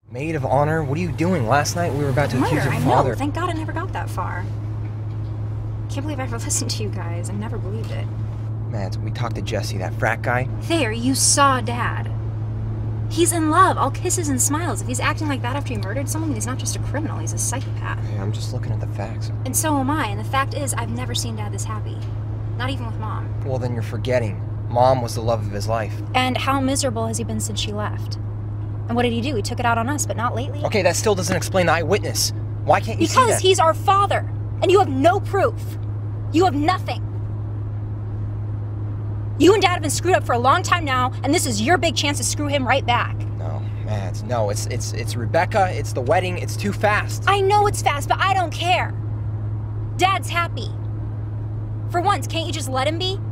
Maid of honor? What are you doing? Last night we were about to accuse your I father. know. Thank God it never got that far. Can't believe I ever listened to you guys. I never believed it. Mads, we talked to Jesse, that frat guy. There, you saw Dad. He's in love, all kisses and smiles. If he's acting like that after he murdered someone, he's not just a criminal, he's a psychopath. Hey, I'm just looking at the facts. And so am I, and the fact is, I've never seen Dad this happy. Not even with Mom. Well, then you're forgetting. Mom was the love of his life. And how miserable has he been since she left? And what did he do? He took it out on us, but not lately? Okay, that still doesn't explain the eyewitness. Why can't you see that? Because he's our father, and you have no proof. You have nothing. You and Dad have been screwed up for a long time now, and this is your big chance to screw him right back. No, Mads, no, it's Rebecca, it's the wedding, it's too fast. I know it's fast, but I don't care. Dad's happy. For once, can't you just let him be?